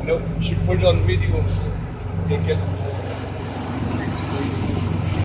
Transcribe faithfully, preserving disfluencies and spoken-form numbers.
You know, you should put it on video. Take it.